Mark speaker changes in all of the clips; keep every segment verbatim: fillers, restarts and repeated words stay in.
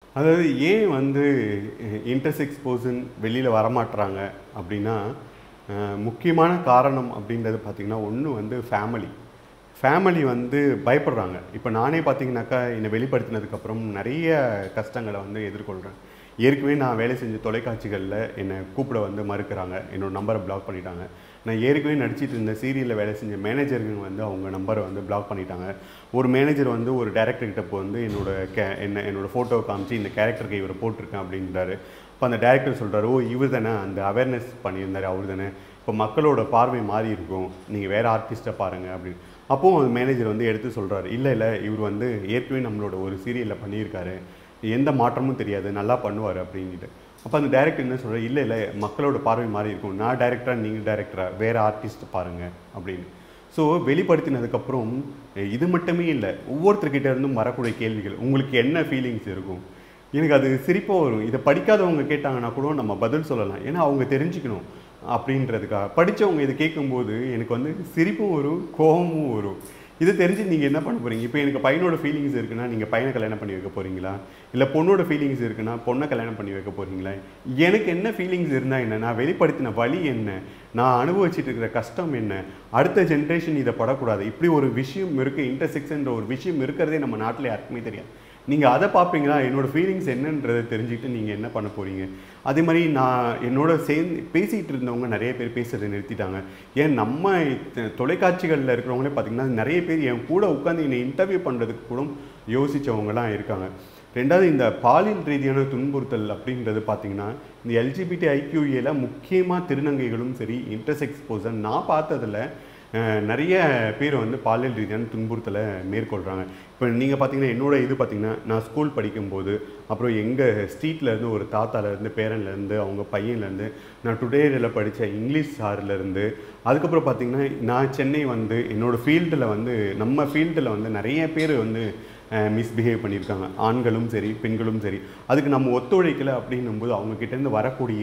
Speaker 1: அதாவது ஏன் வந்து இன்டர்செக்ஸ் பர்சன் வெளியில் வரமாட்டுறாங்க அப்படின்னா முக்கியமான காரணம் அப்படின்றது பார்த்திங்கன்னா ஒன்று வந்து ஃபேமிலி ஃபேமிலி வந்து பயப்படுறாங்க. இப்போ நானே பார்த்தீங்கன்னாக்கா என்னை வெளிப்படுத்தினதுக்கப்புறம் நிறைய கஷ்டங்களை வந்து எதிர்கொள்கிறேன். ஏற்கனவே நான் வேலை செஞ்ச தொலைக்காட்சிகளில் என்னை கூப்பிட வந்து மறுக்கிறாங்க, என்னோடய நம்பரை பிளாக் பண்ணிட்டாங்க. நான் ஏற்கனவே நடிச்சிட்டு இருந்த சீரியலில் வேலை செஞ்ச மேனேஜர்கள் வந்து அவங்க நம்பரை வந்து பிளாக் பண்ணிட்டாங்க. ஒரு மேனேஜர் வந்து ஒரு டேரக்டர்கிட்ட இப்போ வந்து என்னோட கே என்ன என்னோடய ஃபோட்டோவை காமிச்சு இந்த கேரக்டருக்கு இவரை போட்டிருக்கேன் அப்படின்றாரு. இப்போ அந்த டேரக்டர் சொல்கிறாரு, ஓ இவர் தானே அந்த அவேர்னஸ் பண்ணியிருந்தார், அவர் தானே, இப்போ மக்களோட பார்வை மாறி இருக்கும், நீங்கள் வேறு ஆர்டிஸ்ட்டை பாருங்கள் அப்படின்னு. அப்போது அந்த மேனேஜர் வந்து எடுத்து சொல்கிறாரு, இல்லை இல்லை இவர் வந்து ஏற்கனவே நம்மளோட ஒரு சீரியலில் பண்ணியிருக்காரு, எந்த மாற்றமும் தெரியாது, நல்லா பண்ணுவார் அப்படின்ட்டு. அப்போ அந்த டேரக்டர் என்ன சொல்கிறார், இல்லை இல்லை மக்களோட பார்வை மாறி இருக்கும், நான் டேரக்டராக நீங்கள் டேரக்டராக வேறு ஆர்டிஸ்ட் பாருங்கள் அப்படின்னு. ஸோ வெளிப்படுத்தினதுக்கப்புறம் இது மட்டுமே இல்லை, ஒவ்வொருத்தர்கிட்ட இருந்தும் வரக்கூடிய கேள்விகள், உங்களுக்கு என்ன ஃபீலிங்ஸ் இருக்கும். எனக்கு அது சிரிப்பாக வரும். இதை படிக்காதவங்க கேட்டாங்கன்னா கூட நம்ம பதில் சொல்லலாம், ஏன்னா அவங்க தெரிஞ்சுக்கணும் அப்படின்றதுக்காக. படித்தவங்க இதை கேட்கும்போது எனக்கு வந்து சிரிப்பும் வரும், கோபமும் வரும். இதை தெரிஞ்சு நீங்கள் என்ன பண்ண போகிறீங்க? இப்போ எனக்கு பையனோட ஃபீலிங்ஸ் இருக்குன்னா நீங்கள் பையனை கல்யாணம் பண்ணி வைக்க போகிறீங்களா? இல்லை பொண்ணோட ஃபீலிங்ஸ் இருக்குன்னா பொண்ணை கல்யாணம் பண்ணி வைக்க போகிறீங்களா? எனக்கு என்ன ஃபீலிங்ஸ் இருந்தால் என்ன, நான் வெளிப்படுத்தின வழி என்ன, நான் அனுபவிச்சுட்டு இருக்கிற கஷ்டம் என்ன, அடுத்த ஜென்ரேஷன் இதை படக்கூடாது, இப்படி ஒரு விஷயம் இருக்குது, இன்டர்செக்ஸ்ன்ற ஒரு விஷயம் இருக்கிறதே நம்ம நாட்டில் யாருக்குமே தெரியாது. நீங்கள் அதை பார்ப்பீங்களா? என்னோடய ஃபீலிங்ஸ் என்னன்றதை தெரிஞ்சுக்கிட்டு நீங்கள் என்ன பண்ண போகிறீங்க? அதே மாதிரி நான் என்னோட சேர்ந்து பேசிகிட்டு இருந்தவங்க நிறைய பேர் பேசுகிறத நிறுத்திட்டாங்க. ஏன் நம்ம தொலைக்காட்சிகளில் இருக்கிறவங்களே பார்த்திங்கன்னா நிறைய பேர் என் கூட உட்காந்து என்னை இன்டர்வியூ பண்ணுறதுக்கு கூட யோசித்தவங்கலாம் இருக்காங்க. ரெண்டாவது, இந்த பாலியல் ரீதியான துன்புறுத்தல் அப்படின்றது பார்த்திங்கன்னா இந்த எல்ஜிபிடி ஐக்யூஏல முக்கியமாக திருநங்கைகளும் சரி இன்டர்செக்ஸ் பர்சன் நான் பார்த்ததில் நிறைய பேர் வந்து பாலியல் ரீதியான துன்புறுத்தலை மேற்கொள்கிறாங்க. இப்போ நீங்கள் பார்த்தீங்கன்னா என்னோட இது பார்த்திங்கன்னா நான் ஸ்கூல் படிக்கும்போது அப்புறம் எங்கள் ஸ்ட்ரீட்லேருந்து ஒரு தாத்தாலேருந்து பேரன்லேருந்து அவங்க பையன்லேருந்து நான் டுடேல படித்த இங்கிலீஷ் சார்லேருந்து அதுக்கப்புறம் பார்த்திங்கன்னா நான் சென்னை வந்து என்னோடய ஃபீல்டில் வந்து நம்ம ஃபீல்டில் வந்து நிறைய பேர் வந்து மிஸ்பிஹேவ் பண்ணியிருக்காங்க, ஆண்களும் சரி பெண்களும் சரி. அதுக்கு நம்ம ஒத்துழைக்கலை அப்படின்னும்போது அவங்கக்கிட்டேருந்து வரக்கூடிய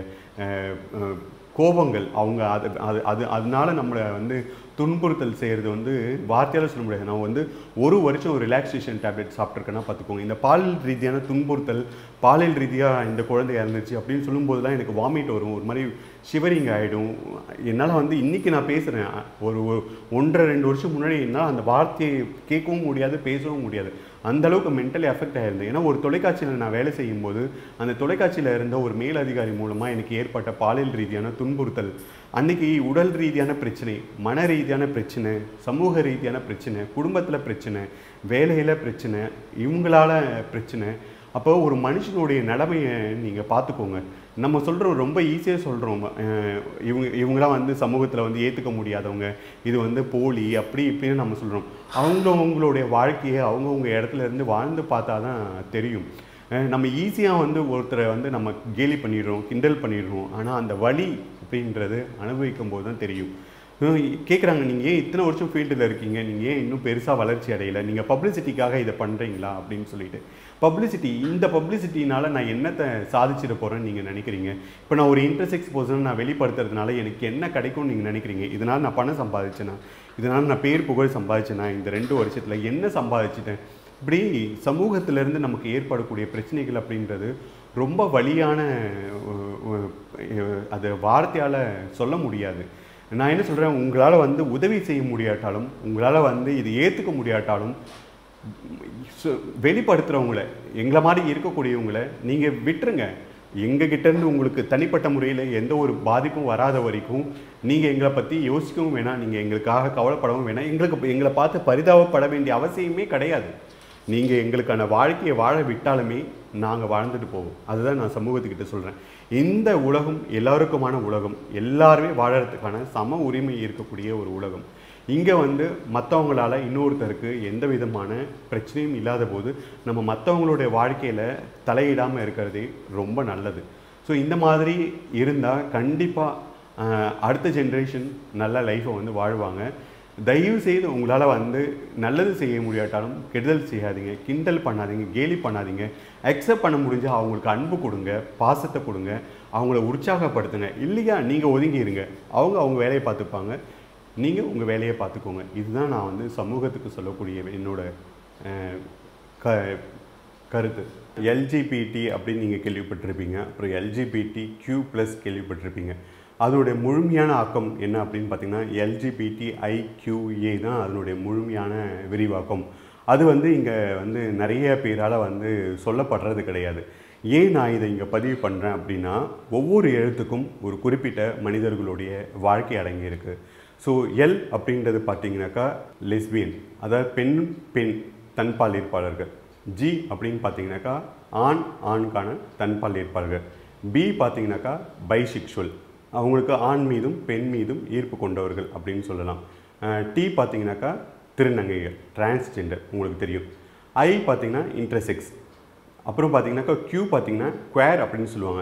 Speaker 1: கோபங்கள் அவங்க அது அது அது அதனால நம்மளை வந்து துன்புறுத்தல் செய்கிறது வந்து வார்த்தையால் சொல்ல முடியாது. நான் வந்து ஒரு வருஷம் ஒரு ரிலாக்ஸேஷன் டேப்லெட் சாப்பிட்ருக்கேன்னா பார்த்துக்கோங்க. இந்த பாலியல் ரீதியான துன்புறுத்தல், பாலியல் ரீதியாக இந்த குழந்தை இறந்துச்சு அப்படின்னு சொல்லும்போதுலாம் எனக்கு வாமிட் வரும், ஒரு மாதிரி ஷிவரிங் ஆகிடும். என்னால் வந்து இன்றைக்கி நான் பேசுகிறேன், ஒரு ஒன்றரை ரெண்டு வருஷம் முன்னாடி என்னால் அந்த வார்த்தையை கேட்கவும் முடியாது, பேசவும் முடியாது. அந்தளவுக்கு மென்டலி அஃபெக்ட் ஆகிருந்தேன். ஏன்னா ஒரு தொலைக்காட்சியில் நான் வேலை செய்யும்போது அந்த தொலைக்காட்சியில் இருந்த ஒரு மேல் அதிகாரி மூலமாக எனக்கு ஏற்பட்ட பாலியல் ரீதியான துன்புறுத்தல், அன்றைக்கி உடல் ரீதியான பிரச்சனை, மன ரீதியான பிரச்சனை, சமூக ரீதியான பிரச்சனை, குடும்பத்தில் பிரச்சனை, வேலையில் பிரச்சனை, இவங்களால பிரச்சனை. அப்போ ஒரு மனுஷனுடைய நிலைமையை நீங்கள் பார்த்துக்கோங்க. நம்ம சொல்கிறோம், ரொம்ப ஈஸியாக சொல்கிறோம், இவங்க இவங்களாம் வந்து சமூகத்தில் வந்து ஏற்றுக்க முடியாதவங்க, இது வந்து போலி அப்படி இப்படின்னு நம்ம சொல்கிறோம். அவங்கவுங்களுடைய வாழ்க்கையை அவங்கவுங்க இடத்துல இருந்து வாழ்ந்து பார்த்தா தான் தெரியும். நம்ம ஈஸியாக வந்து ஒருத்தரை வந்து நம்ம கேலி பண்ணிடுறோம், கிண்டல் பண்ணிடுறோம். ஆனால் அந்த வலி அப்படின்றது அனுபவிக்கும் போது தான் தெரியும். கேட்குறாங்க, நீங்கள் ஏன் இத்தனை வருஷம் ஃபீல்டில் இருக்கீங்க, நீங்கள் ஏன் இன்னும் பெருசாக வளர்ச்சி அடையலை, நீங்கள் பப்ளிசிட்டிக்காக இதை பண்ணுறீங்களா அப்படின்னு சொல்லிட்டு. பப்ளிசிட்டி, இந்த பப்ளிசிட்டினால் நான் என்னத்தை சாதிச்சிட போகிறேன்னு நீங்கள் நினைக்கிறீங்க? இப்போ நான் ஒரு இன்டர்செக்ஸ் பர்சன் நான் வெளிப்படுத்துறதுனால எனக்கு என்ன கிடைக்கும்னு நீங்கள் நினைக்கிறீங்க? இதனால் நான் பணம் சம்பாதிச்சேனா, இதனால் நான் பேர் புகழ் சம்பாதிச்சேனா, இந்த ரெண்டு வருஷத்தில் என்ன சம்பாதிச்சிட்டேன்? இப்படி சமூகத்திலேருந்து நமக்கு ஏற்படக்கூடிய பிரச்சனைகள் அப்படின்றது ரொம்ப வலியான, அது வார்த்தையால் சொல்ல முடியாது. நான் என்ன சொல்கிறேன், உங்களால் வந்து உதவி செய்ய முடியாட்டாலும், உங்களால் வந்து இது ஏற்றுக்க முடியாட்டாலும், வெளிப்படுத்துகிறவங்கள, எங்களை மாதிரி இருக்கக்கூடியவங்களை நீங்கள் விட்டுருங்க. எங்ககிட்டேருந்து உங்களுக்கு தனிப்பட்ட முறையில் எந்த ஒரு பாதிப்பும் வராத வரைக்கும் நீங்கள் எங்களை பற்றி யோசிக்கவும் வேணாம், நீங்கள் எங்களுக்காக கவலைப்படவும் வேணாம், எங்களுக்கு எங்களை பார்த்து பரிதாபப்பட வேண்டிய அவசியமே கிடையாது. நீங்கள் எங்களுக்கான வாழ்க்கையை வாழ விட்டாலுமே நாங்கள் வாழ்ந்துட்டு போவோம். அதுதான் நான் சமூகத்துக்கிட்ட சொல்கிறேன். இந்த உலகம் எல்லாருக்குமான உலகம், எல்லாருமே வாழறதுக்கான சம உரிமை இருக்கக்கூடிய ஒரு உலகம். இங்கே வந்து மற்றவங்களால் இன்னொருத்தருக்கு எந்த விதமான பிரச்சனையும் இல்லாத போது நம்ம மற்றவங்களுடைய வாழ்க்கையில் தலையிடாமல் இருக்கிறதே ரொம்ப நல்லது. ஸோ இந்த மாதிரி இருந்தால் கண்டிப்பாக அடுத்த ஜென்ரேஷன் நல்ல லைஃப்பை வந்து வாழ்வாங்க. தயவு செய்து உங்களால் வந்து நல்லது செய்ய முடியாட்டாலும் கெடுதல் செய்யாதீங்க, கிண்டல் பண்ணாதீங்க, கேலி பண்ணாதீங்க. அக்செப்ட் பண்ண முடிஞ்சால் அவங்களுக்கு அன்பு கொடுங்க, பாசத்தை கொடுங்க, அவங்கள உற்சாகப்படுத்துங்க. இல்லையா நீங்கள் ஒதுங்கிடுங்க, அவங்க அவங்க வேலையை பார்த்துப்பாங்க, நீங்கள் உங்கள் வேலையை பார்த்துக்கோங்க. இதுதான் நான் வந்து சமூகத்துக்கு சொல்லக்கூடிய என்னோட க கருத்து. எல்ஜிபிடி அப்படின்னு நீங்கள் கேள்விப்பட்டிருப்பீங்க, அப்புறம் எல்ஜிபிடி கியூ ப்ளஸ் கேள்விப்பட்டிருப்பீங்க. அதனுடைய முழுமையான ஆக்கம் என்ன அப்படின்னு பார்த்தீங்கன்னா எல்ஜிபிடி ஐக்யூஏ தான் அதனுடைய முழுமையான விரிவாக்கம். அது வந்து இங்கே வந்து நிறைய பேரால் வந்து சொல்லப்படுறது கிடையாது. ஏன் நான் இதை இங்கே பதிவு பண்ணுறேன் அப்படின்னா, ஒவ்வொரு எழுத்துக்கும் ஒரு குறிப்பிட்ட மனிதர்களுடைய வாழ்க்கை அடங்கியிருக்கு. ஸோ எல் அப்படின்றது பார்த்தீங்கன்னாக்கா லெஸ்பியன், அதாவது பெண் பெண் தன்பால் ஈர்ப்பாளர்கள். ஜி அப்படின்னு பார்த்தீங்கன்னாக்கா ஆண் ஆணுக்கான தன்பால் ஈர்ப்பாளர்கள். பி பார்த்தீங்கன்னாக்கா பைசெக்சுவல், அவங்களுக்கு ஆண் மீதும் பெண் மீதும் ஈர்ப்பு கொண்டவர்கள் அப்படின்னு சொல்லலாம். டி பார்த்தீங்கன்னாக்கா திருநங்கைகள், டிரான்ஸ்ஜெண்டர் உங்களுக்கு தெரியும். ஐ பார்த்தீங்கன்னா இன்டர்செக்ஸ். அப்புறம் பார்த்தீங்கன்னாக்கா கியூ பார்த்தீங்கன்னா குவேர் அப்படின்னு சொல்லுவாங்க,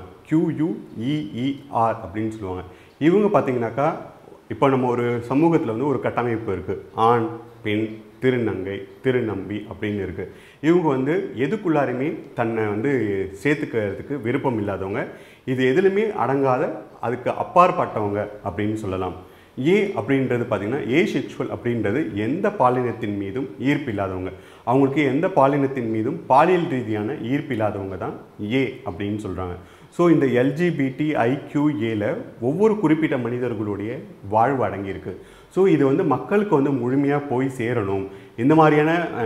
Speaker 1: கியூயூஇஇஆர் அப்படின்னு சொல்லுவாங்க. இவங்க பார்த்தீங்கன்னாக்கா இப்போ நம்ம ஒரு சமூகத்தில் வந்து ஒரு கட்டமைப்பு இருக்குது, ஆண் பெண் திருநங்கை திருநம்பி அப்படின்னு இருக்குது. இவங்க வந்து எதுக்குள்ளாரையுமே தன்னை வந்து சேர்த்துக்கிறதுக்கு விருப்பம் இல்லாதவங்க, இது எதுலையுமே அடங்காத அதுக்கு அப்பாற்பட்டவங்க அப்படின்னு சொல்லலாம். ஏ அப்படின்றது பார்த்திங்கன்னா ஏ செக்ஷுவல் அப்படின்றது எந்த பாலினத்தின் மீதும் ஈர்ப்பு இல்லாதவங்க, அவங்களுக்கு எந்த பாலினத்தின் மீதும் பாலியல் ரீதியான ஈர்ப்பு இல்லாதவங்க தான் ஏ அப்படின்னு சொல்கிறாங்க. ஸோ இந்த எல்ஜிபிடி ஐக்யூஏல ஒவ்வொரு குறிப்பிட்ட மனிதர்களுடைய வாழ்வு அடங்கியிருக்கு. ஸோ இது வந்து மக்களுக்கு வந்து முழுமையாக போய் சேரணும், இந்த மாதிரியான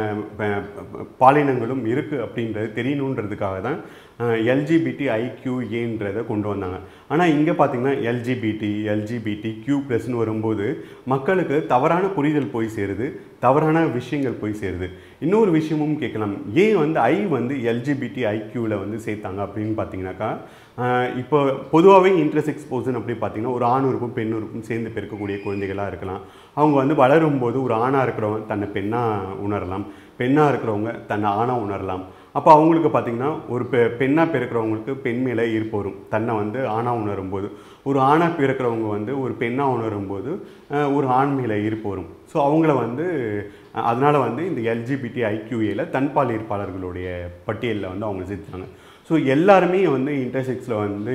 Speaker 1: பாலினங்களும் இருக்குது அப்படின்றது தெரியணுன்றதுக்காக தான் எல்ஜிபிடி ஐக்யூஏன்றதை கொண்டு வந்தாங்க. ஆனால் இங்கே பார்த்திங்கன்னா எல்ஜிபிடி எல்ஜிபிடி கியூ ப்ளஸ்ன்னு வரும்போது மக்களுக்கு தவறான புரிதல் போய் சேருது, தவறான விஷயங்கள் போய் சேருது. இன்னொரு விஷயமும் கேட்கலாம், ஏன் வந்து ஐ வந்து எல்ஜிபிடி ஐக்யூவில் வந்து சேர்த்தாங்க அப்படின்னு பார்த்தீங்கன்னாக்கா, இப்போ பொதுவாகவே இன்டர்செக்ஸ் பர்சன் அப்படி பார்த்திங்கன்னா ஒரு ஆண் உறுப்பும் பெண் உறுப்பும் சேர்ந்து பிறக்கக்கூடிய குழந்தைகளாக இருக்கலாம். அவங்க வந்து வளரும்போது ஒரு ஆணாக இருக்கிறவங்க தன்னை பெண்ணாக உணரலாம், பெண்ணாக இருக்கிறவங்க தன்னை ஆணாக உணரலாம். அப்போ அவங்களுக்கு பார்த்திங்கன்னா ஒரு பெ பெண்ணாக பிறக்கிறவங்களுக்கு பெண் மேலே ஈர்ப்பு வரும், தன்னை வந்து ஆணாக உணரும்போது. ஒரு ஆணாக பிறக்கிறவங்க வந்து ஒரு பெண்ணாக உணரும்போது ஒரு ஆண் மேலே ஈர்ப்பு வரும். ஸோ அவங்கள வந்து அதனால் வந்து இந்த எல்ஜிபிடி ஐக்யூஏல தன்பால் ஈர்ப்பாளர்களுடைய பட்டியலில் வந்து அவங்க சேர்த்துட்டாங்க. ஸோ எல்லாருமே வந்து இன்டர்செக்ஸில் வந்து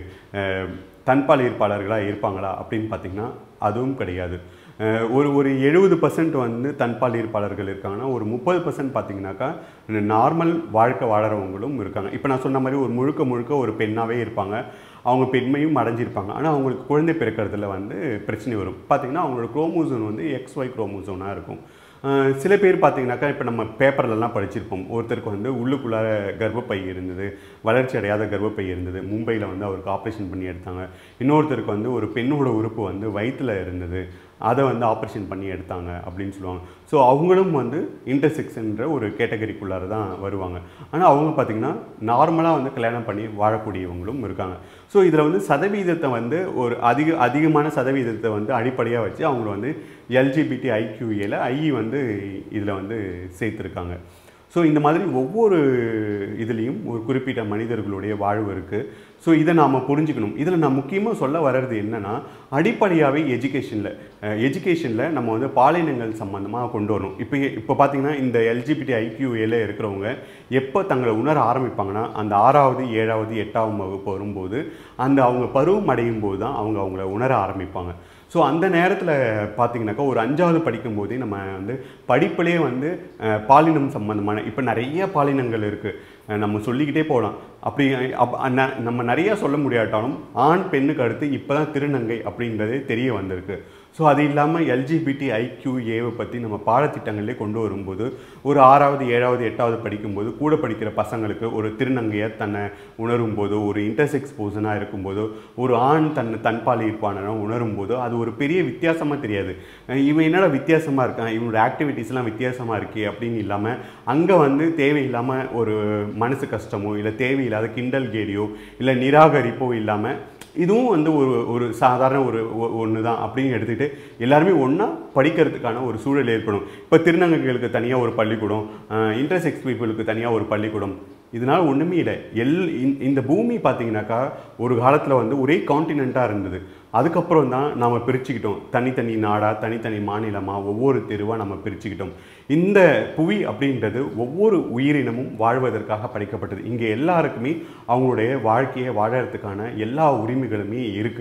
Speaker 1: தன்பால் ஈர்ப்பாளர்களாக இருப்பாங்களா அப்படின்னு பார்த்திங்கன்னா அதுவும் கிடையாது. ஒரு ஒரு எழுபது பர்சன்ட் வந்து தன்பால் ஈர்ப்பாளர்கள் இருக்காங்கன்னா ஒரு முப்பது பர்சன்ட் பார்த்திங்கனாக்கா நார்மல் வாழ்க்கை வாழறவங்களும் இருக்காங்க. இப்போ நான் சொன்ன மாதிரி ஒரு முழுக்க முழுக்க ஒரு பெண்ணாகவே இருப்பாங்க, அவங்க பெண்மையும் அடைஞ்சிருப்பாங்க. ஆனால் அவங்களுக்கு குழந்தை பிறக்கிறதுல வந்து பிரச்சனை வரும். பார்த்திங்கன்னா அவங்களோட குரோமோசோன் வந்து எக்ஸ் ஒய் குரோமோசோனாக இருக்கும். சில பேர் பார்த்திங்கனாக்கா இப்போ நம்ம பேப்பர்லலாம் படிச்சிருப்போம், ஒருத்தருக்கு வந்து உள்ளுக்குள்ளார கர்ப்பப்பை இருந்தது, வளர்ச்சி அடையாத கர்ப்பப்பை இருந்தது, மும்பையில் வந்து அவருக்கு ஆப்ரேஷன் பண்ணி எடுத்தாங்க. இன்னொருத்தருக்கு வந்து ஒரு பெண்ணோட உறுப்பு வந்து வயிற்றில் இருந்தது, அதை வந்து ஆப்ரேஷன் பண்ணி எடுத்தாங்க அப்படின்னு சொல்லுவாங்க. ஸோ அவங்களும் வந்து இன்டர்செக்ஸ்ன்ற ஒரு கேட்டகரிக்குள்ளார தான் வருவாங்க. ஆனால் அவங்க பார்த்திங்கன்னா நார்மலாக வந்து கல்யாணம் பண்ணி வாழக்கூடியவங்களும் இருக்காங்க. ஸோ இதில் வந்து சதவீதத்தை வந்து ஒரு அதிக அதிகமான சதவீதத்தை வந்து அடிப்படையாக வச்சு அவங்கள வந்து எல்ஜிபிடி ஐக்யூஏல ஐ வந்து இதில் வந்து சேர்த்துருக்காங்க. ஸோ இந்த மாதிரி ஒவ்வொரு இதுலேயும் ஒரு குறிப்பிட்ட மனிதர்களுடைய வாழ்வு இருக்குது. ஸோ இதை நாம் புரிஞ்சுக்கணும். இதில் நான் முக்கியமாக சொல்ல வர்றது என்னென்னா, அடிப்படையாகவே எஜுகேஷனில் எஜுகேஷனில் நம்ம வந்து பாலினங்கள் சம்மந்தமாக கொண்டு வரணும். இப்போ இப்போ பார்த்திங்கன்னா இந்த எல்ஜிபிடி ஐக்யூஏல இருக்கிறவங்க எப்போ தங்களை உணர ஆரம்பிப்பாங்கன்னா அந்த ஆறாவது ஏழாவது எட்டாவது வகுப்பு வரும்போது, அந்த அவங்க பருவம் அடையும் போது தான் அவங்க அவங்கள உணர ஆரம்பிப்பாங்க. ஸோ அந்த நேரத்தில் பார்த்திங்கனாக்கா ஒரு அஞ்சாவது படிக்கும்போதே நம்ம வந்து படிப்பிலே வந்து பாலினம் சம்மந்தமான இப்போ நிறைய பாலினங்கள் இருக்குது, நம்ம சொல்லிக்கிட்டே போகலாம். அப்படி அப் நம்ம நிறையா சொல்ல முடியாட்டாலும் ஆண் பெண்ணுக்கு அடுத்து இப்போ தான் திருநங்கை அப்படின்றதே தெரிய வந்திருக்கு. ஸோ அது இல்லாமல் எல்ஜிபிடி ஐக்யூஏவை பற்றி நம்ம பாடத்திட்டங்கள்லேயே கொண்டு வரும்போது ஒரு ஆறாவது ஏழாவது எட்டாவது படிக்கும்போது கூட படிக்கிற பசங்களுக்கு ஒரு திருநங்கையை தன்னை உணரும் போதோ, ஒரு இன்டர்செக்ஸ் பர்சனாக இருக்கும்போதோ, ஒரு ஆண் தன்னை தன்பால் ஈர்ப்பான உணரும் போதோ அது ஒரு பெரிய வித்தியாசமாக தெரியாது. இவன் என்னடா வித்தியாசமாக இருக்கான், இவனோட ஆக்டிவிட்டீஸ்லாம் வித்தியாசமாக இருக்கே அப்படின்னு இல்லாமல் அங்கே வந்து தேவையில்லாமல் ஒரு மனசு கஷ்டமோ இல்லை தேவையில்லாத கிண்டல் கேலியோ இல்லை நிராகரிப்போ இல்லாமல் இதுவும் வந்து ஒரு ஒரு சாதாரண ஒரு ஒன்று தான் அப்படின்னு எடுத்துக்கிட்டு எல்லாருமே ஒன்றா படிக்கிறதுக்கான ஒரு சூழல் ஏற்படும். இப்போ திருநங்கைகளுக்கு தனியாக ஒரு பள்ளிக்கூடம், இன்டர்செக்ஸ் பீப்புளுக்கு தனியாக ஒரு பள்ளிக்கூடம், இதனால் ஒன்றுமே இல்லை. எல் இந்த பூமி பார்த்திங்கனாக்கா ஒரு காலத்தில் வந்து ஒரே கான்டினெண்ட்டாக இருந்தது. அதுக்கப்புறம் தான் நாம் பிரிச்சுக்கிட்டோம், தனித்தனி நாடாக தனித்தனி மாநிலமாக ஒவ்வொரு தெருவாக நம்ம பிரிச்சுக்கிட்டோம். இந்த புவி அப்படின்றது ஒவ்வொரு உயிரினமும் வாழ்வதற்காக படைக்கப்பட்டது. இங்கே எல்லாருக்குமே அவங்களுடைய வாழ்க்கையை வாழறதுக்கான எல்லா உரிமைகளுமே இருக்குது.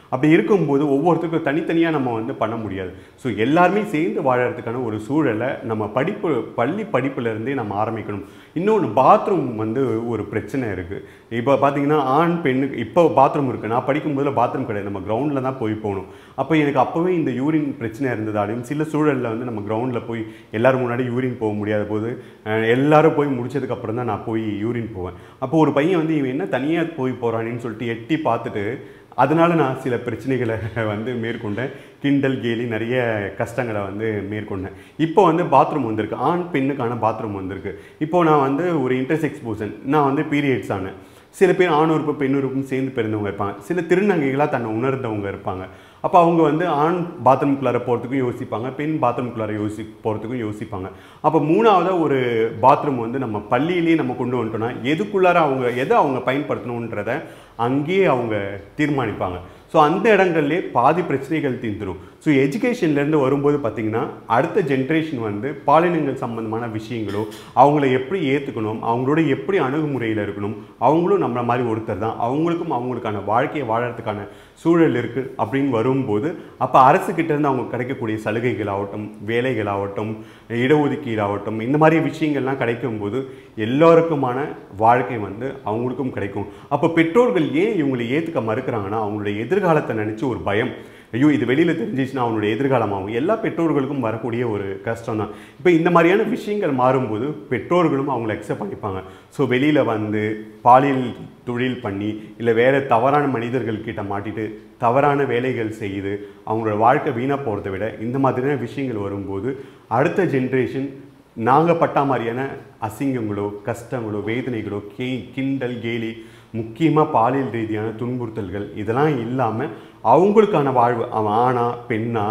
Speaker 1: அப்படி இருக்கும்போது ஒவ்வொருத்தருக்கும் தனித்தனியாக நம்ம வந்து பண்ண முடியாது. ஸோ எல்லாருமே சேர்ந்து வாழறதுக்கான ஒரு சூழலை நம்ம படிப்பு பள்ளி படிப்புலேருந்தே நம்ம ஆரம்பிக்கணும். இன்னொன்று, பாத்ரூம் வந்து ஒரு பிரச்சனை இருக்குது. இப்போ பார்த்தீங்கன்னா ஆண் பெண்ணுக்கு இப்போ பாத்ரூம் இருக்குது. நான் படிக்கும்போதில் பாத்ரூம் கிடையாது, நம்ம கிரவுண்டில் தான் போய் போகணும். அப்போ எனக்கு அப்போவே இந்த யூரின் பிரச்சனை இருந்ததாலையும் சில சூழலில் வந்து நம்ம கிரவுண்டில் போய் எல்லோரும் முன்னாடி யூரின் போக முடியாத போது எல்லோரும் போய் முடிச்சதுக்கப்புறம் தான் நான் போய் யூரின் போவேன். அப்போ ஒரு பையன் வந்து இவன் என்ன தனியாக போய் போகிறானேன்னு சொல்லிட்டு எட்டி பார்த்துட்டு அதனால நான் சில பிரச்சனைகளை வந்து மேற்கொண்டேன். கிண்டல் கேலி நிறைய கஷ்டங்களை வந்து மேற்கொண்டேன். இப்போ வந்து பாத்ரூம் வந்திருக்கு, ஆண் பெண்ணுக்கான பாத்ரூம் வந்திருக்கு. இப்போது நான் வந்து ஒரு இன்டர்செக்ஸ் பர்சன், நான் வந்து பீரியட்ஸ் ஆனேன். சில பேர் ஆண் உறுப்பு பெண் உறுப்பும் சேர்ந்து பிறந்தவங்க இருப்பாங்க, சில திருநங்கைகளாக தன்னை உணர்ந்தவங்க இருப்பாங்க. அப்போ அவங்க வந்து ஆண் பாத்ரூம்குள்ளார போகிறதுக்கும் யோசிப்பாங்க, பெண் பாத்ரூம்குள்ளார யோசி போகிறதுக்கும் யோசிப்பாங்க. அப்போ மூணாவதாக ஒரு பாத்ரூம் வந்து நம்ம பள்ளியிலேயே நம்ம கொண்டு வந்துட்டோம்னா எதுக்குள்ளார அவங்க எதை அவங்க பயன்படுத்தணுன்றதை அங்கேயே அவங்க தீர்மானிப்பாங்க. ஸோ அந்த இடங்கள்லேயே பாதி பிரச்சனைகள் தீர்ந்துடும். ஸோ எஜுகேஷன்லேருந்து வரும்போது பார்த்திங்கன்னா அடுத்த ஜென்ரேஷன் வந்து பாலினங்கள் சம்மந்தமான விஷயங்களோ அவங்கள எப்படி ஏற்றுக்கணும், அவங்களோட எப்படி அணுகுமுறையில் இருக்கணும், அவங்களும் நம்மளை மாதிரி ஒருத்தர் தான், அவங்களுக்கும் அவங்களுக்கான வாழ்க்கையை வாழறதுக்கான சூழல் இருக்குது அப்படின்னு வரும்போது அப்போ அரசுக்கிட்டேருந்து அவங்க கிடைக்கக்கூடிய சலுகைகள் ஆகட்டும், வேலைகள் ஆகட்டும், இடஒதுக்கீடு ஆகட்டும், இந்த மாதிரி விஷயங்கள்லாம் கிடைக்கும்போது எல்லோருக்குமான வாழ்க்கை வந்து அவங்களுக்கும் கிடைக்கும். அப்போ பெற்றோர்கள் ஏன் இவங்களை ஏற்றுக்க மறுக்கிறாங்கன்னா அவங்களுடைய எதிர்காலத்தை நினச்சி ஒரு பயம். ஐயோ இது வெளியில் தெரிஞ்சிச்சுன்னா அவனுடைய எதிர்காலமாகும். எல்லா பெற்றோர்களுக்கும் வரக்கூடிய ஒரு கஷ்டம் தான். இப்போ இந்த மாதிரியான விஷயங்கள் மாறும்போது பெற்றோர்களும் அவங்கள அக்செப்ட் பண்ணிப்பாங்க. ஸோ வெளியில் வந்து பாலியல் தொழில் பண்ணி இல்லை வேறு தவறான மனிதர்கள் கிட்ட மாட்டிட்டு தவறான வேலைகள் செய்து அவங்களோட வாழ்க்கை வீணாக போகிறத விட இந்த மாதிரியான விஷயங்கள் வரும்போது அடுத்த ஜென்ரேஷன் நாங்கள் பட்டா மாதிரியான அசிங்கங்களோ கஷ்டங்களோ வேதனைகளோ கே கிண்டல் கேலி முக்கியமாக பாலியல் ரீதியான துன்புறுத்தல்கள் இதெல்லாம் இல்லாமல் அவங்களுக்கான வாழ்வு, அவன் ஆணா பெண்ணா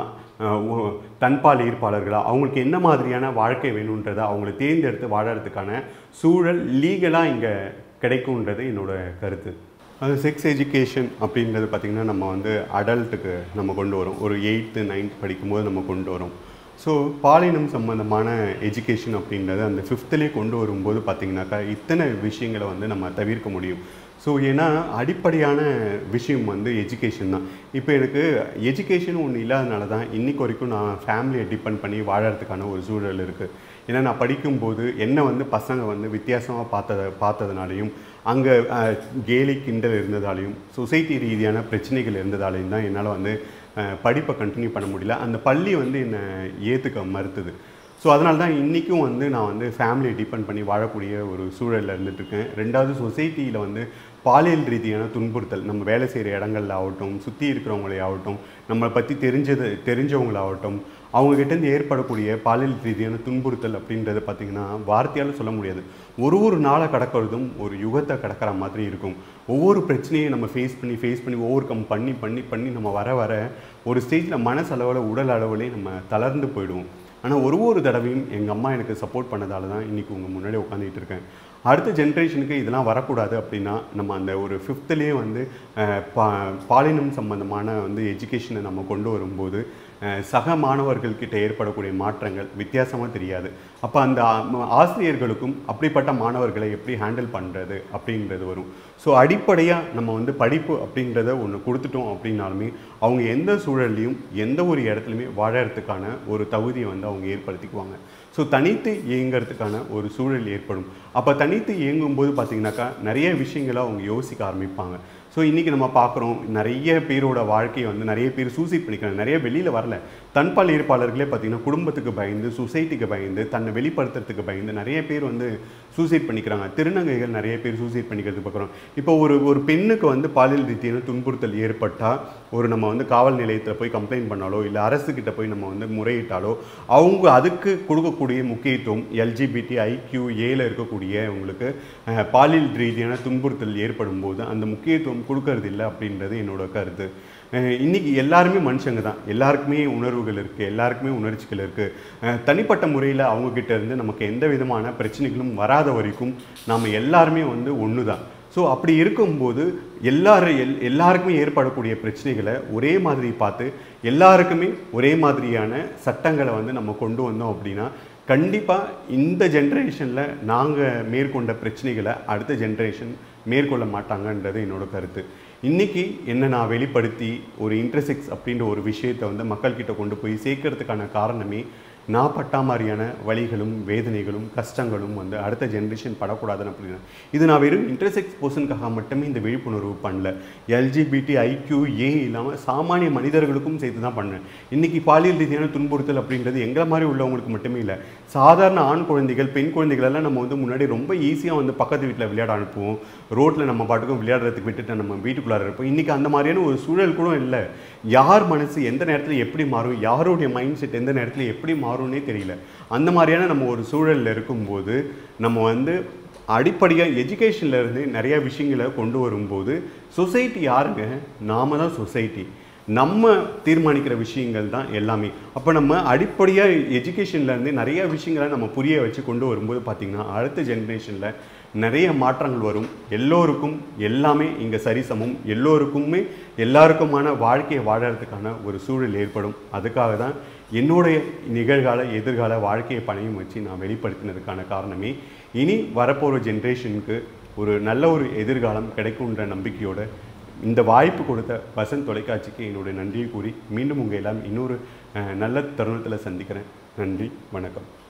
Speaker 1: தன்பால் ஈர்ப்பாளர்களா அவங்களுக்கு என்ன மாதிரியான வாழ்க்கை வேணுன்றதை அவங்கள தேர்ந்தெடுத்து வாழறதுக்கான சூழல் லீகலாக இங்கே கிடைக்கும்ன்றது என்னோட கருத்து. அது செக்ஸ் எஜுகேஷன் அப்படின்றது பார்த்திங்கன்னா நம்ம வந்து அடல்ட்டுக்கு நம்ம கொண்டு வரோம். ஒரு எயித்து நைன்த் படிக்கும்போது நம்ம கொண்டு வரோம். ஸோ பாலினம் சம்மந்தமான எஜுகேஷன் அப்படின்றது அந்த ஃபிஃப்த்துலேயே கொண்டு வரும்போது பார்த்திங்கனாக்கா இத்தனை விஷயங்களை வந்து நம்ம தவிர்க்க முடியும். ஸோ ஏன்னா அடிப்படையான விஷயம் வந்து எஜுகேஷன் தான். இப்போ எனக்கு எஜுகேஷன் ஒன்று இல்லாதனால தான் இன்றைக்கு வரைக்கும் நான் ஃபேமிலியை டிபெண்ட் பண்ணி வாழறதுக்கான ஒரு சூழல் இருக்குது. ஏன்னா நான் படிக்கும்போது என்னை வந்து பசங்க வந்து வித்தியாசமாக பார்த்தத பார்த்ததுனாலையும் அங்கே கேலி கிண்டல் இருந்ததாலையும் சொசைட்டி ரீதியான பிரச்சனைகள் இருந்ததாலையும் தான் என்னால் வந்து படிப்பை கண்டினியூ பண்ண முடியல. அந்த பள்ளி வந்து என்னை ஏற்றுக்க மறுத்துது. ஸோ அதனால தான் இன்றைக்கும் வந்து நான் வந்து ஃபேமிலியை டிபெண்ட் பண்ணி வாழக்கூடிய ஒரு சூழலில் இருந்துகிட்ருக்கேன். ரெண்டாவது, சொசைட்டியில் வந்து பாலியல் ரீதியான துன்புறுத்தல் நம்ம வேலை செய்கிற இடங்கள்ல ஆகட்டும், சுற்றி இருக்கிறவங்களே ஆகட்டும், நம்மளை பற்றி தெரிஞ்சது தெரிஞ்சவங்களாகட்டும், அவங்ககிட்டேருந்து ஏற்படக்கூடிய பாலியல் ரீதியான துன்புறுத்தல் அப்படின்றது பார்த்திங்கன்னா வார்த்தையால் சொல்ல முடியாது. ஒரு ஒரு நாளை கடக்கிறதும் ஒரு யுகத்தை கடக்கிற மாதிரி இருக்கும். ஒவ்வொரு பிரச்சனையும் நம்ம ஃபேஸ் பண்ணி ஃபேஸ் பண்ணி ஓவர் கம் பண்ணி பண்ணி பண்ணி நம்ம வர வர ஒரு ஸ்டேஜில் மனசளவில் உடல் அளவுலேயே நம்ம தளர்ந்து போயிடுவோம். ஆனால் ஒரு ஒரு தடவையும் எங்கள் அம்மா எனக்கு சப்போர்ட் பண்ணதால தான் இன்றைக்கி உங்கள் முன்னாடி உட்காந்துட்டு இருக்கேன். அடுத்த ஜென்ரேஷனுக்கு இதெல்லாம் வரக்கூடாது அப்படின்னா நம்ம அந்த ஒரு ஃபிஃப்த்துலேயே வந்து பா பாலினம் சம்பந்தமான வந்து எஜுகேஷனை நம்ம கொண்டு வரும்போது சக மாணவர்கள்கிட்ட ஏற்படக்கூடிய மாற்றங்கள் வித்தியாசமாக தெரியாது. அப்போ அந்த ஆசிரியர்களுக்கும் அப்படிப்பட்ட மாணவர்களை எப்படி ஹேண்டில் பண்ணுறது அப்படின்றது வரும். ஸோ அடிப்படையாக நம்ம வந்து படிப்பு அப்படின்றத ஒன்று கொடுத்துட்டோம் அப்படின்னாலுமே அவங்க எந்த சூழல்லையும் எந்த ஒரு இடத்துலையுமே வாழறதுக்கான ஒரு தகுதியை வந்து அவங்க ஏற்படுத்திக்குவாங்க. ஸோ தனித்து இயங்கிறதுக்கான ஒரு சூழல் ஏற்படும். அப்போ தனித்து இயங்கும்போது பார்த்திங்கனாக்கா நிறைய விஷயங்களை அவங்க யோசிக்க ஆரம்பிப்பாங்க. ஸோ இன்றைக்கி நம்ம பார்க்குறோம் நிறைய பேரோட வாழ்க்கையை வந்து நிறைய பேர் சூசைட் பண்ணிக்கிறாங்க. நிறைய வெளியில் வரல தன்பால் ஈர்ப்பாளர்களே பார்த்திங்கன்னா குடும்பத்துக்கு பயந்து, சொசைட்டிக்கு பயந்து, தன்னை வெளிப்படுத்துறதுக்கு பயந்து நிறைய பேர் வந்து சூசைட் பண்ணிக்கிறாங்க. திருநங்கைகள் நிறைய பேர் சூசைட் பண்ணிக்கிறது பார்க்குறோம். இப்போ ஒரு ஒரு பெண்ணுக்கு வந்து பாலியல் ரீதியான துன்புறுத்தல் ஏற்பட்டால் ஒரு நம்ம வந்து காவல் நிலையத்தில் போய் கம்ப்ளைண்ட் பண்ணாலோ இல்லை அரசுக்கிட்ட போய் நம்ம வந்து முறையிட்டாலோ அவங்க அதுக்கு கொடுக்கக்கூடிய முக்கியத்துவம் எல்ஜிபிடி ஐக்யூ ஏல இருக்கக்கூடிய உங்களுக்கு பாலியல் ரீதியான துன்புறுத்தல் ஏற்படும் போது அந்த முக்கியத்துவம் கொடுக்கறது இல்லை அப்படின்றது என்னோட கருத்து. இன்றைக்கி எல்லாருமே மனுஷங்க தான், எல்லாருக்குமே உணர்வுகள் இருக்குது, எல்லாருக்குமே உணர்ச்சிகள் இருக்குது. தனிப்பட்ட முறையில் அவங்கக்கிட்ட இருந்து நமக்கு எந்த விதமான பிரச்சனைகளும் வராத வரைக்கும் நாம் எல்லாருமே வந்து ஒன்று தான். ஸோ அப்படி இருக்கும்போது எல்லாரும் எல் எல்லாருக்குமே ஏற்படக்கூடிய பிரச்சனைகளை ஒரே மாதிரி பார்த்து எல்லாருக்குமே ஒரே மாதிரியான சட்டங்களை வந்து நம்ம கொண்டு வந்தோம் அப்படின்னா கண்டிப்பாக இந்த ஜென்ரேஷனில் நாங்கள் மேற்கொண்ட பிரச்சனைகளை அடுத்த ஜென்ரேஷன் மேற்கொள்ள மாட்டாங்கன்றது என்னோட கருத்து. இன்றைக்கி என்ன நான் வெளிப்படுத்தி ஒரு இன்டர்செக்ஸ் அப்படின்ற ஒரு விஷயத்தை வந்து மக்கள்கிட்ட கொண்டு போய் சேர்க்கறதுக்கான காரணமே நான் பட்டா மாதிரியான வலிகளும் வேதனைகளும் கஷ்டங்களும் வந்து அடுத்த ஜென்ரேஷன் படக்கூடாதுன்னு அப்படின்னா இது நான் வெறும் இன்டர்செக்ஸ் பர்சனுக்காக மட்டுமே இந்த விழிப்புணர்வு பண்ணல. எல்ஜிபிடி ஐக்யூ ஏ இல்லாமல் சாமானிய மனிதர்களுக்கும் சேர்த்து தான் பண்ணேன். இன்றைக்கி பாலியல் ரீதியான துன்புறுத்தல் அப்படின்றது எங்களை மாதிரி உள்ளவங்களுக்கு மட்டுமே இல்லை, சாதாரண ஆண் குழந்தைகள் பெண் குழந்தைகளெல்லாம் நம்ம வந்து முன்னாடி ரொம்ப ஈஸியாக வந்து பக்கத்து வீட்டில் விளையாட அனுப்புவோம், ரோட்டில் நம்ம பாட்டுக்கும் விளையாடுறதுக்கு விட்டுட்டு நம்ம வீட்டுக்குள்ளார இருப்போம். இன்றைக்கி அந்த மாதிரியான ஒரு சூழல் கூட இல்லை. யார் மனசு எந்த நேரத்தில் எப்படி மாறும், யாருடைய மைண்ட் செட் எந்த நேரத்தில் எப்படி மாறும்னே தெரியல. அந்த மாதிரியான நம்ம ஒரு சூழலில் இருக்கும்போது நம்ம வந்து அடிப்படையாக எஜுகேஷன்லேருந்து நிறைய விஷயங்களை கொண்டு வரும்போது சொசைட்டி யாருங்க, நாம தான் சொசைட்டி. நம்ம தீர்மானிக்கிற விஷயங்கள் தான் எல்லாமே. அப்போ நம்ம அடிப்படையாக எஜுகேஷன்லேருந்து நிறைய விஷயங்களை நம்ம புரிய வச்சு கொண்டு வரும்போது பார்த்திங்கன்னா அடுத்த ஜென்ரேஷனில் நிறைய மாற்றங்கள் வரும். எல்லோருக்கும் எல்லாமே இங்கே சரிசமம், எல்லோருக்குமே எல்லாருக்குமான வாழ்க்கையை வாழறதுக்கான ஒரு சூழல் ஏற்படும். அதுக்காக தான் என்னுடைய நிகழ்கால எதிர்கால வாழ்க்கையை பணையும் வச்சு நான் வெளிப்படுத்தினதுக்கான காரணமே இனி வரப்போகிற ஜென்ரேஷனுக்கு ஒரு நல்ல ஒரு எதிர்காலம் கிடைக்கும்ன்ற நம்பிக்கையோட இந்த வாய்ப்பு கொடுத்த வசந்த் தொலைக்காட்சிக்கு என்னுடைய நன்றியை கூறி மீண்டும் உங்கள் எல்லாம் இன்னொரு நல்ல தருணத்தில் சந்திக்கிறேன். நன்றி, வணக்கம்.